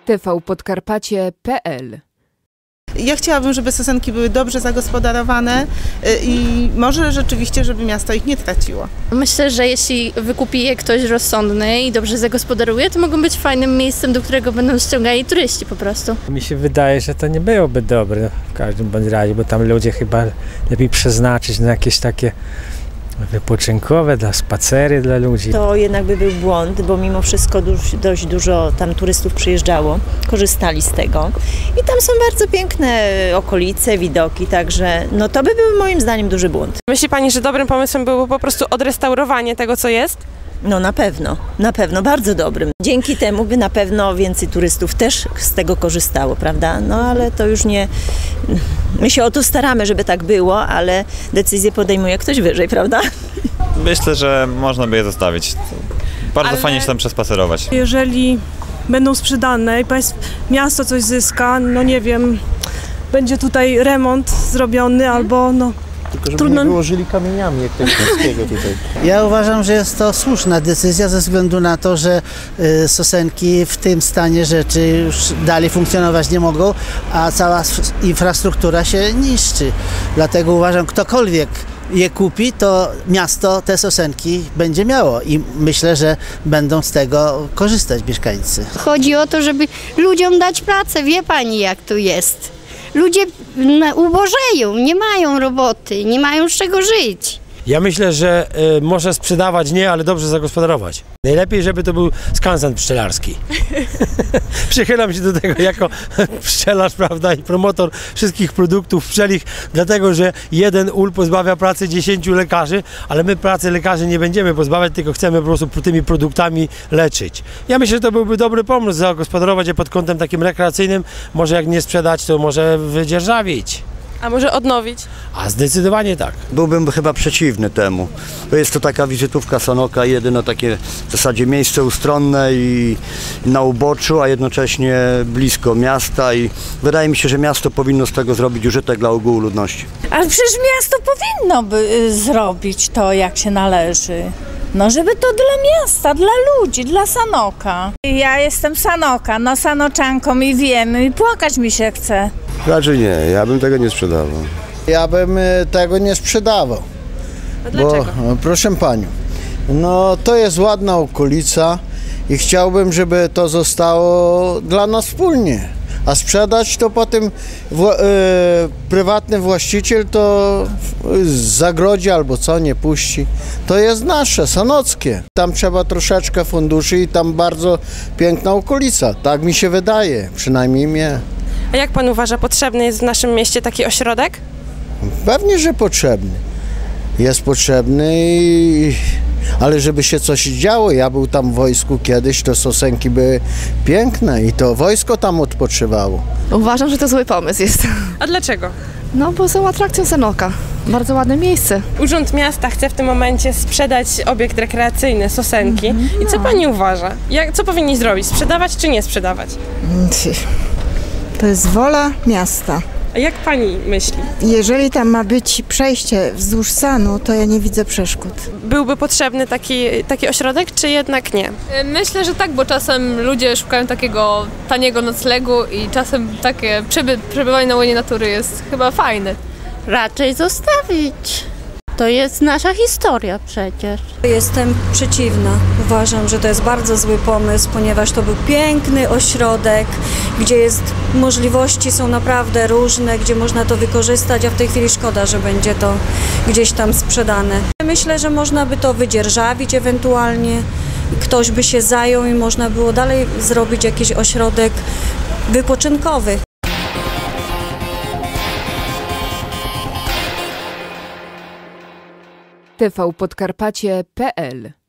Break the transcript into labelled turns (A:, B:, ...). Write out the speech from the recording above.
A: tvpodkarpacie.pl.
B: Ja chciałabym, żeby sosenki były dobrze zagospodarowane i może rzeczywiście, żeby miasto ich nie traciło.
C: Myślę, że jeśli wykupi je ktoś rozsądny i dobrze zagospodaruje, to mogą być fajnym miejscem, do którego będą ściągali turyści po prostu.
D: Mi się wydaje, że to nie byłoby dobre w każdym bądź razie, bo tam ludzie chyba lepiej przeznaczyć na jakieś takie wypoczynkowe, dla spacery dla ludzi.
E: To jednak by był błąd, bo mimo wszystko dość dużo tam turystów przyjeżdżało, korzystali z tego. I tam są bardzo piękne okolice, widoki, także no to by był moim zdaniem duży błąd.
F: Myśli Pani, że dobrym pomysłem byłoby po prostu odrestaurowanie tego, co jest?
E: No na pewno, bardzo dobrym. Dzięki temu by na pewno więcej turystów też z tego korzystało, prawda? No ale to już nie... My się o to staramy, żeby tak było, ale decyzję podejmuje ktoś wyżej, prawda?
G: Myślę, że można by je zostawić. Bardzo fajnie się tam przespacerować.
H: Jeżeli będą sprzedane i miasto coś zyska, no nie wiem, będzie tutaj remont zrobiony albo no...
I: Tylko żeby nie wyłożyli kamieniami jak tego wszystkiego tutaj.
J: Ja uważam, że jest to słuszna decyzja ze względu na to, że sosenki w tym stanie rzeczy już dalej funkcjonować nie mogą, a cała infrastruktura się niszczy. Dlatego uważam, ktokolwiek je kupi, to miasto te sosenki będzie miało i myślę, że będą z tego korzystać mieszkańcy.
K: Chodzi o to, żeby ludziom dać pracę. Wie pani, jak tu jest. Ludzie ubożeją, nie mają roboty, nie mają z czego żyć.
D: Ja myślę, że może sprzedawać nie, ale dobrze zagospodarować. Najlepiej, żeby to był skansen pszczelarski. Przychylam się do tego jako pszczelarz, prawda, i promotor wszystkich produktów pszczelich, dlatego, że jeden ul pozbawia pracy 10 lekarzy, ale my pracy lekarzy nie będziemy pozbawiać, tylko chcemy po prostu tymi produktami leczyć. Ja myślę, że to byłby dobry pomysł, zagospodarować je pod kątem takim rekreacyjnym, może jak nie sprzedać, to może wydzierżawić.
F: A może odnowić?
D: A zdecydowanie tak.
I: Byłbym chyba przeciwny temu. Bo jest to taka wizytówka Sanoka, jedyne takie w zasadzie miejsce ustronne i na uboczu, a jednocześnie blisko miasta i wydaje mi się, że miasto powinno z tego zrobić użytek dla ogółu ludności.
L: Ale przecież miasto powinno by zrobić to, jak się należy. No żeby to dla miasta, dla ludzi, dla Sanoka. Ja jestem Sanoka, no Sanoczanką i wiem, i płakać mi się chce.
M: Raczej nie, ja bym tego nie sprzedawał.
N: Ja bym tego nie sprzedawał.
F: A dlaczego?
N: Bo, proszę panią, no to jest ładna okolica i chciałbym, żeby to zostało dla nas wspólnie. A sprzedać to potem prywatny właściciel to zagrodzi albo co, nie puści. To jest nasze, sanockie. Tam trzeba troszeczkę funduszy i tam bardzo piękna okolica. Tak mi się wydaje, przynajmniej mnie.
F: A jak Pan uważa, potrzebny jest w naszym mieście taki ośrodek?
N: Pewnie, że potrzebny. Jest potrzebny, ale żeby się coś działo, ja był tam w wojsku kiedyś, to sosenki były piękne i to wojsko tam odpoczywało.
O: Uważam, że to zły pomysł jest.
F: A dlaczego?
O: No bo są atrakcją Sanoka. Bardzo ładne miejsce.
F: Urząd Miasta chce w tym momencie sprzedać obiekt rekreacyjny, sosenki. I co Pani uważa? Co powinni zrobić? Sprzedawać czy nie sprzedawać?
P: To jest wola miasta.
F: A jak Pani myśli?
P: Jeżeli tam ma być przejście wzdłuż Sanu, to ja nie widzę przeszkód.
F: Byłby potrzebny taki ośrodek, czy jednak nie?
C: Myślę, że tak, bo czasem ludzie szukają takiego taniego noclegu i czasem takie przebywanie na łonie natury jest chyba fajne.
K: Raczej zostawić. To jest nasza historia przecież.
L: Jestem przeciwna. Uważam, że to jest bardzo zły pomysł, ponieważ to był piękny ośrodek, gdzie możliwości są naprawdę różne, gdzie można to wykorzystać, a w tej chwili szkoda, że będzie to gdzieś tam sprzedane. Myślę, że można by to wydzierżawić ewentualnie, ktoś by się zajął i można było dalej zrobić jakiś ośrodek wypoczynkowy.
A: tvpodkarpacie.pl